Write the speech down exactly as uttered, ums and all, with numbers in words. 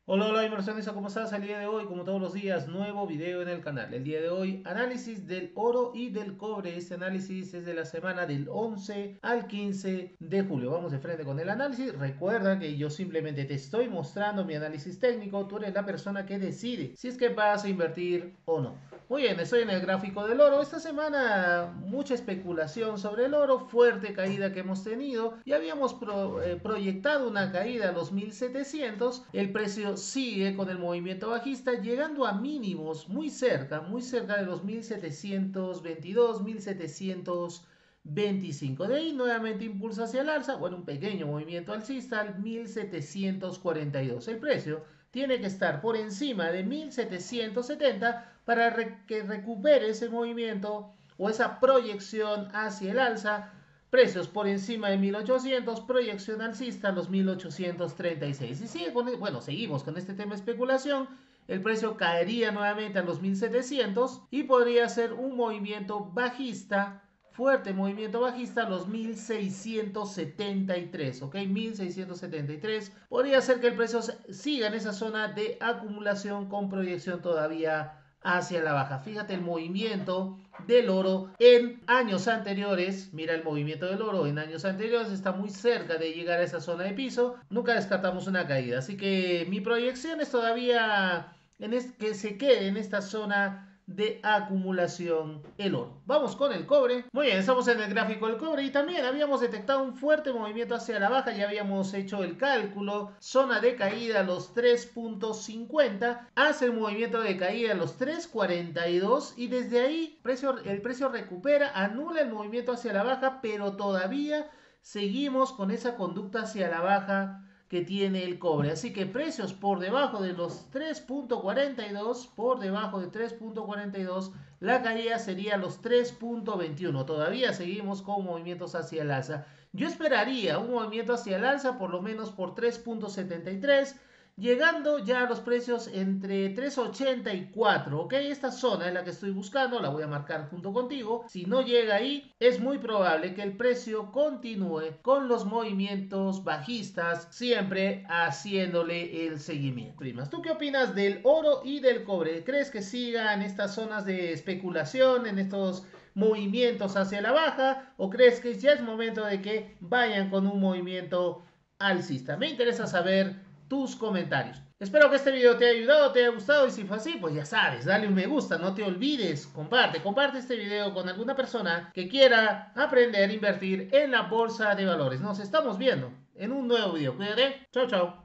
Hola, hola inversionista, ¿cómo estás? El día de hoy, como todos los días, nuevo video en el canal. El día de hoy, análisis del oro y del cobre. Este análisis es de la semana del once al quince de julio. Vamos de frente con el análisis. Recuerda que yo simplemente te estoy mostrando mi análisis técnico. Tú eres la persona que decide si es que vas a invertir o no. Muy bien, estoy en el gráfico del oro. Esta semana mucha especulación sobre el oro, fuerte caída que hemos tenido y habíamos pro, eh, proyectado una caída a los mil setecientos. El precio sigue con el movimiento bajista llegando a mínimos muy cerca, muy cerca de los mil setecientos veintidós, mil setecientos veinticinco. De ahí nuevamente impulsa hacia el alza, bueno, un pequeño movimiento alcista al mil setecientos cuarenta y dos. El precio tiene que estar por encima de mil setecientos setenta para re que recupere ese movimiento o esa proyección hacia el alza. Precios por encima de mil ochocientos, proyección alcista a los mil ochocientos treinta y seis. Y sigue con, bueno, seguimos con este tema de especulación. El precio caería nuevamente a los mil setecientos y podría ser un movimiento bajista, fuerte movimiento bajista a los mil seiscientos setenta y tres, ¿ok? mil seiscientos setenta y tres. Podría ser que el precio siga en esa zona de acumulación con proyección todavía hacia la baja. Fíjate el movimiento del oro en años anteriores. Mira el movimiento del oro en años anteriores. Está muy cerca de llegar a esa zona de piso. Nunca descartamos una caída. Así que mi proyección es todavía en este, que se quede en esta zona de acumulación el oro. Vamos con el cobre. Muy bien, estamos en el gráfico del cobre y también habíamos detectado un fuerte movimiento hacia la baja. Ya habíamos hecho el cálculo. Zona de caída a los tres punto cincuenta. Hace el movimiento de caída a los tres cuarenta y dos y desde ahí precio, el precio recupera, anula el movimiento hacia la baja, pero todavía seguimos con esa conducta hacia la baja que tiene el cobre. Así que precios por debajo de los tres punto cuarenta y dos, por debajo de tres punto cuarenta y dos, la caída sería los tres punto veintiuno. Todavía seguimos con movimientos hacia el alza. Yo esperaría un movimiento hacia el alza por lo menos por tres punto setenta y tres, llegando ya a los precios entre tres ochenta y cuatro, ¿ok? Esta zona es la que estoy buscando, la voy a marcar junto contigo. Si no llega ahí, es muy probable que el precio continúe con los movimientos bajistas, siempre haciéndole el seguimiento. Primas, ¿tú qué opinas del oro y del cobre? ¿Crees que sigan estas zonas de especulación, en estos movimientos hacia la baja, o crees que ya es momento de que vayan con un movimiento alcista? Me interesa saber tus comentarios. Espero que este video te haya ayudado, te haya gustado y si fue así, pues ya sabes, dale un me gusta, no te olvides, comparte, comparte este video con alguna persona que quiera aprender a invertir en la bolsa de valores. Nos estamos viendo en un nuevo video. Cuídate, chao, chao.